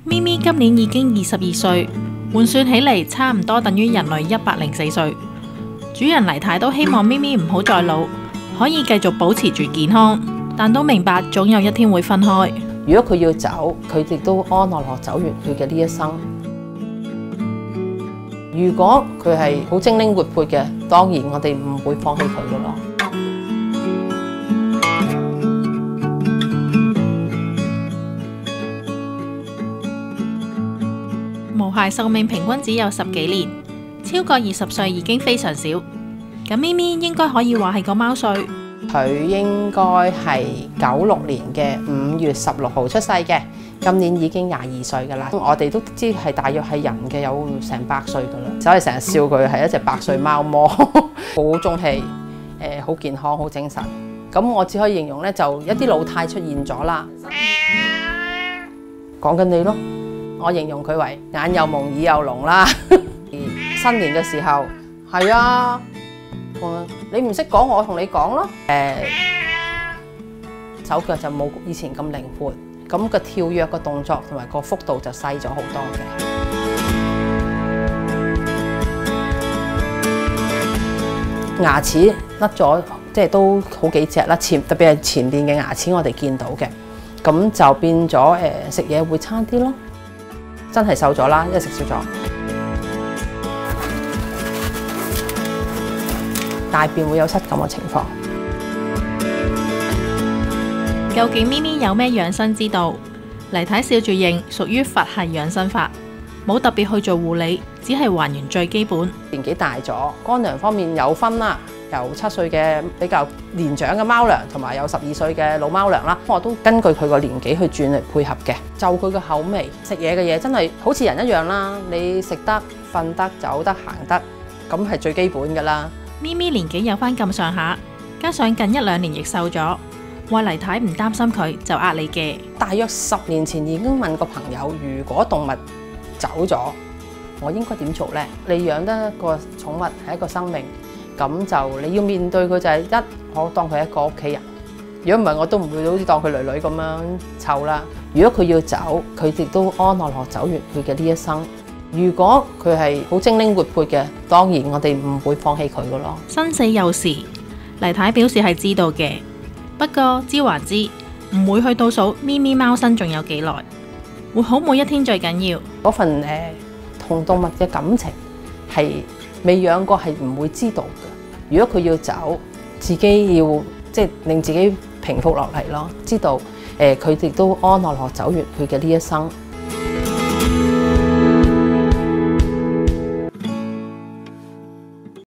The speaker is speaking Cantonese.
咪咪今年已經22歲，換算起嚟差唔多等於人類104歲。主人黎太都希望咪咪唔好再老，可以繼續保持住健康，但都明白總有一天會分開。 如果佢要走，佢亦都安樂樂走完佢嘅呢一生。如果佢係好精靈活潑嘅，當然我哋唔會放棄佢噶咯。 毛孩壽命平均只有10幾年，超過20歲已經非常少。咁咪咪應該可以話係個貓歲。 佢應該係96年嘅5月16號出世嘅，今年已經22歲噶啦。我哋都知係大約係人嘅有成100歲噶啦，所以成日笑佢係一隻100歲貓魔，好中氣，好健康，好精神。咁我只可以形容咧，就一啲老態出現咗啦。講緊你咯，我形容佢為眼又朦耳又聾啦。新年嘅時候係啊。你唔識講，我同你講咯。手腳就冇以前咁靈活，咁個跳躍嘅動作同埋個幅度就細咗好多嘅。牙齒甩咗，即係都好幾隻啦。特別係前邊嘅牙齒，我哋見到嘅，咁就變咗食嘢會差啲咯。真係瘦咗啦，因為食少咗。大便會有失禁嘅情況。 究竟咪咪有咩養生之道？黎太笑住認，屬於佛系養生法，冇特別去做護理，只係還原最基本。 年紀大咗，乾糧方面有分啦，由7歲嘅比較年長嘅貓糧，同埋有12歲嘅老貓糧啦。我都根據佢個年紀去轉嚟配合嘅，就佢嘅口味，食嘢嘅嘢真係好似人一樣啦。你食得、瞓得、走得、行得，咁係最基本㗎啦。 咪咪年紀有返咁上下，加上近1-2年亦瘦咗，話黎太唔擔心佢就呃你嘅。 大約10年前已經問過朋友，如果動物走咗，我應該點做呢？你養得一個寵物係一個生命，咁就你要面對佢就係我當佢係一個屋企人。如果唔係，我都唔會好似當佢女女咁樣湊啦。如果佢要走，佢亦都安樂樂走完佢嘅呢一生。如果佢係好精靈活潑嘅，當然我哋唔會放棄佢噶咯。 生死有時，黎太表示係知道嘅，不過知還知，唔會去倒數咪咪貓生仲有幾耐，活好每一天最緊要。 嗰份同動物嘅感情係未養過係唔會知道嘅。如果佢要走，自己要即係令自己平復落嚟咯，知道佢亦都安樂樂走完佢嘅呢一生。